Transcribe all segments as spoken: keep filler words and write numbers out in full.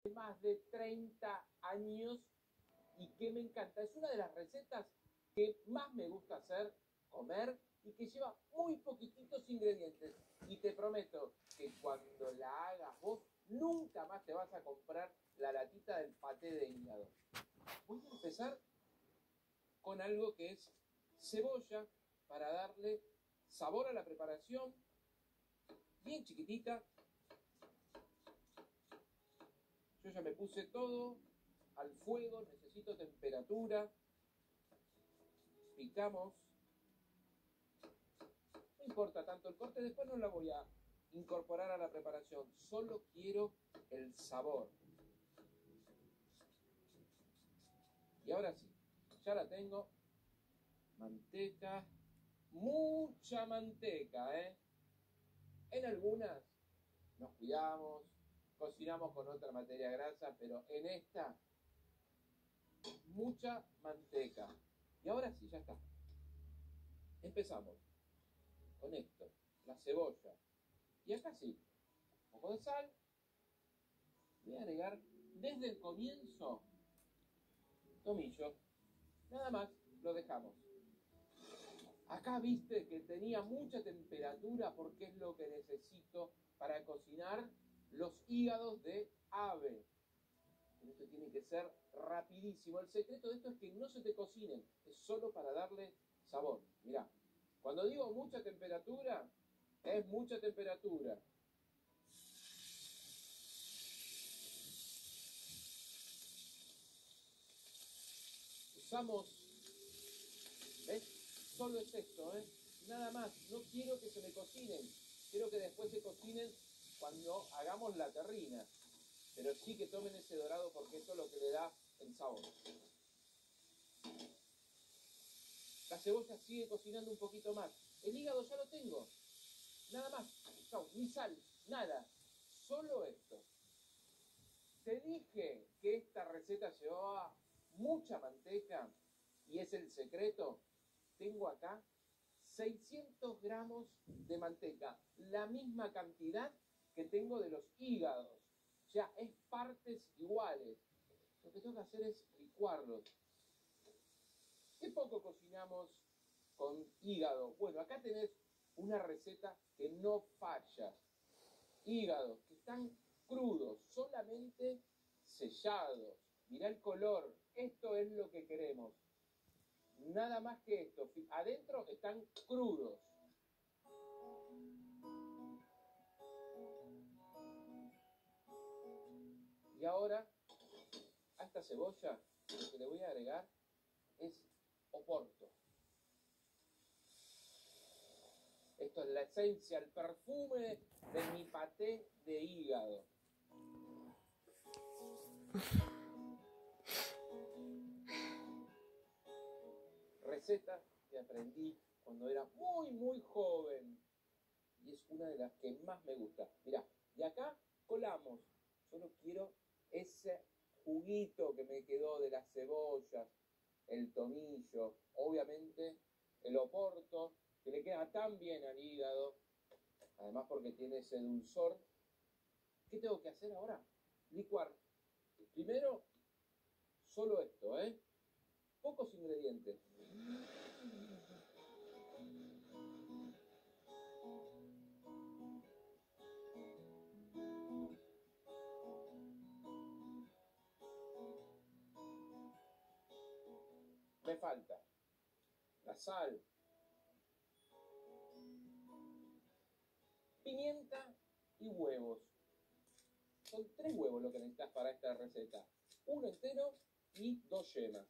más de treinta años y que me encanta. Es una de las recetas que más me gusta hacer, comer, y que lleva muy poquititos ingredientes. Y te prometo que cuando la hagas vos, nunca más te vas a comprar la latita del paté de hígado. Voy a empezar con algo que es cebolla, para darle sabor a la preparación, bien chiquitita. Yo ya me puse todo al fuego, necesito temperatura. Picamos. No importa tanto el corte, después no la voy a incorporar a la preparación. Solo quiero el sabor. Y ahora sí, ya la tengo. Manteca. Mucha manteca, ¿eh? En algunas nos cuidamos, cocinamos con otra materia grasa, pero en esta, mucha manteca. Y ahora sí, ya está. Empezamos con esto, la cebolla. Y acá sí, un poco de sal. Voy a agregar desde el comienzo tomillo. Nada más, lo dejamos. Acá viste que tenía mucha temperatura porque es lo que necesito para cocinar los hígados de ave. Pero esto tiene que ser rapidísimo. El secreto de esto es que no se te cocinen, es solo para darle sabor. Mirá, cuando digo mucha temperatura, es mucha temperatura. Usamos, ¿ves? Solo es esto, ¿eh? Nada más. No quiero que se me cocinen. Quiero que después se cocinen cuando hagamos la terrina. Pero sí que tomen ese dorado porque esto es lo que le da el sabor. La cebolla sigue cocinando un poquito más. El hígado ya lo tengo. Nada más. No, ni sal, nada. Solo esto. Te dije que esta receta llevaba mucha manteca y es el secreto. Tengo acá seiscientos gramos de manteca, la misma cantidad que tengo de los hígados. O sea, es partes iguales. Lo que tengo que hacer es licuarlos. ¿Qué poco cocinamos con hígado? Bueno, acá tenés una receta que no falla. Hígados que están crudos, solamente sellados. Mirá el color, esto es lo que queremos. Nada más que esto. Adentro están crudos. Y ahora, a esta cebolla, lo que le voy a agregar es oporto. Esto es la esencia, el perfume de mi paté de hígado. Receta que aprendí cuando era muy, muy joven. Y es una de las que más me gusta. Mirá, y acá colamos. Solo quiero ese juguito que me quedó de las cebollas, el tomillo, obviamente el oporto, que le queda tan bien al hígado, además porque tiene ese dulzor. ¿Qué tengo que hacer ahora? Licuar. Primero, solo esto, ¿eh? Pocos ingredientes. Me falta la sal, pimienta y huevos. Son tres huevos lo que necesitas para esta receta. Uno entero y dos yemas.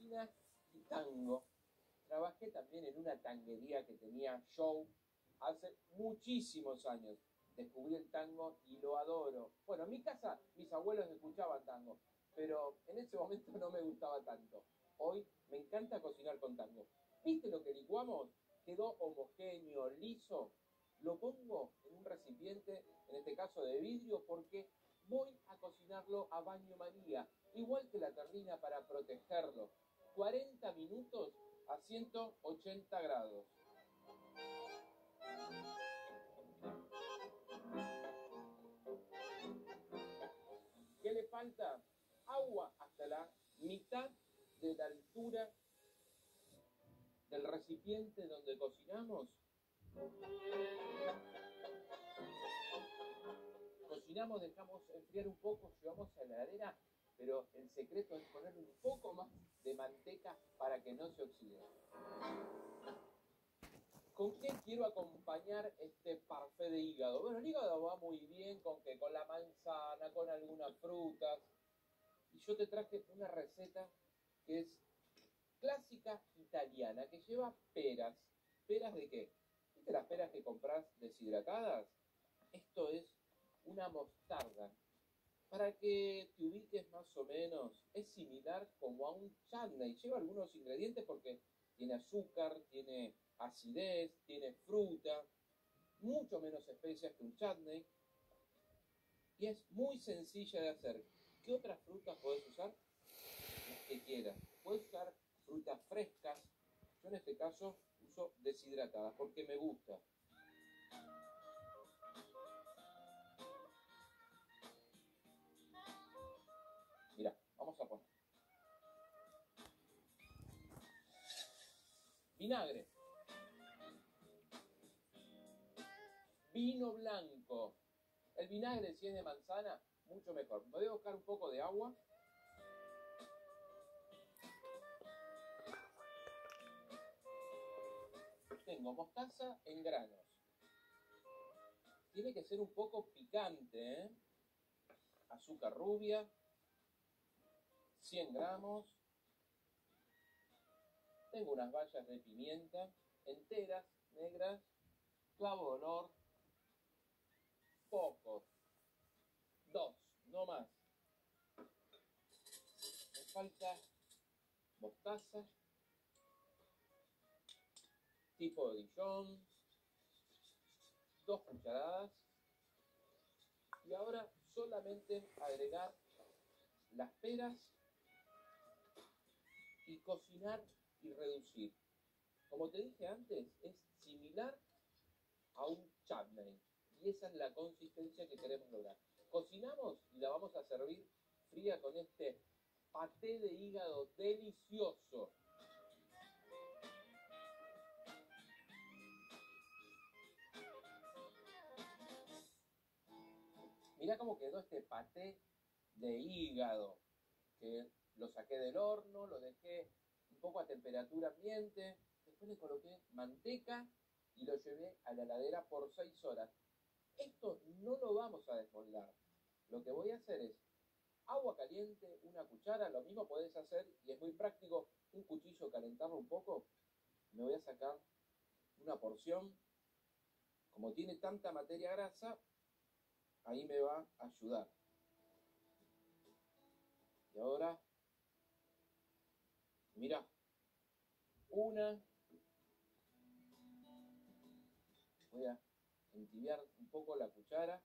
cocina y tango. Trabajé también en una tanguería que tenía show hace muchísimos años. Descubrí el tango y lo adoro. Bueno, en mi casa mis abuelos escuchaban tango, pero en ese momento no me gustaba tanto. Hoy me encanta cocinar con tango. ¿Viste lo que licuamos? Quedó homogéneo, liso. Lo pongo en un recipiente, en este caso de vidrio, porque voy a cocinarlo a baño María, igual que la terrina, para protegerlo. cuarenta minutos a ciento ochenta grados. ¿Qué le falta? Agua hasta la mitad de la altura del recipiente donde cocinamos. Cocinamos, dejamos enfriar un poco, llevamos a la heladera, pero el secreto es ponerle un poco más de manteca para que no se oxide. ¿Con qué quiero acompañar este parfait de hígado? Bueno, el hígado va muy bien con que con la manzana, con algunas frutas. Y yo te traje una receta que es clásica italiana, que lleva peras. ¿Peras de qué? ¿Viste las peras que compras deshidratadas? Esto es una mostarda. Para que te ubiques más o menos, es similar como a un chutney. Lleva algunos ingredientes porque tiene azúcar, tiene acidez, tiene fruta, mucho menos especias que un chutney. Y es muy sencilla de hacer. ¿Qué otras frutas podés usar? Las que quieras. Puedes usar frutas frescas. Yo en este caso uso deshidratadas porque me gusta. Mira, vamos a poner vinagre, vino blanco. El vinagre, si es de manzana, mucho mejor. Me voy a buscar un poco de agua. Tengo mostaza en granos. Tiene que ser un poco picante, ¿eh? Azúcar rubia, cien gramos. Tengo unas bayas de pimienta enteras, negras, clavo de olor, pocos, dos, no más. Me falta mostaza, tipo de Dijon, dos cucharadas. Y ahora solamente agregar las peras y cocinar y reducir. Como te dije antes, es similar a un chutney. Y esa es la consistencia que queremos lograr. Cocinamos y la vamos a servir fría con este paté de hígado delicioso. Mirá cómo quedó este paté de hígado, que lo saqué del horno, lo dejé un poco a temperatura ambiente, después le coloqué manteca y lo llevé a la heladera por seis horas. Esto no lo vamos a desmoldar. Lo que voy a hacer es agua caliente, una cuchara, lo mismo podés hacer, y es muy práctico, un cuchillo, calentarlo un poco. Me voy a sacar una porción. Como tiene tanta materia grasa, ahí me va a ayudar. Y ahora, mirá, una, voy a entibiar un poco la cuchara.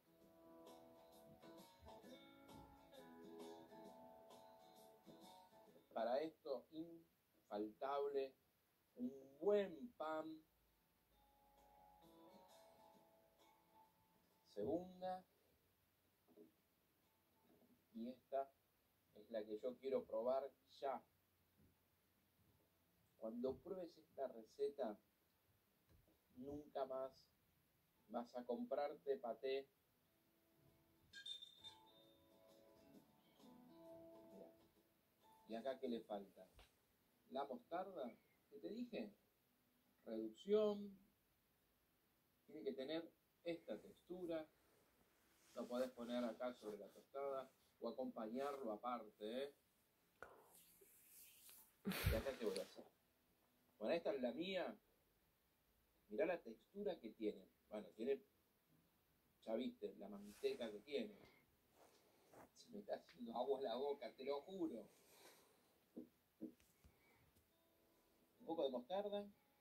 Para esto, infaltable, un buen pan. Segunda. Y esta es la que yo quiero probar ya. Cuando pruebes esta receta, nunca más vas a comprarte paté. Mirá. ¿Y acá qué le falta? La mostarda, ¿qué te dije? Reducción. Tiene que tener esta textura. Lo podés poner acá sobre la tostada o acompañarlo aparte, ¿eh? Y acá te voy a hacer. Bueno, esta es la mía. Mirá la textura que tiene. Bueno, tiene, ya viste, la manteca que tiene. Se me está haciendo agua en la boca, te lo juro. Un poco de mostarda.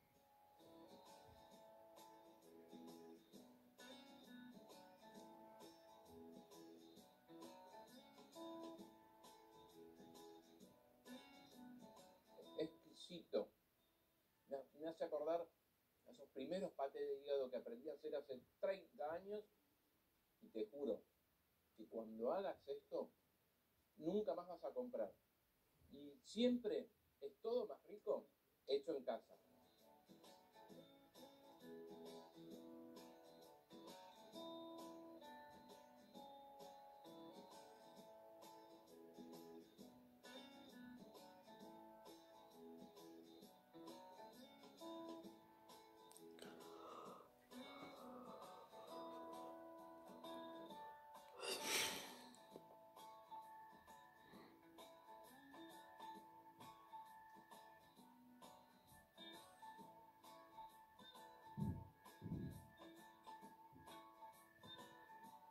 Exquisito. Me, me hace acordar a esos primeros patés de hígado que aprendí a hacer hace treinta años. Y te juro que cuando hagas esto, nunca más vas a comprar. Y siempre es todo más rico hecho en casa.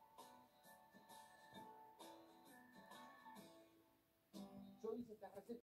Yo hice esta receta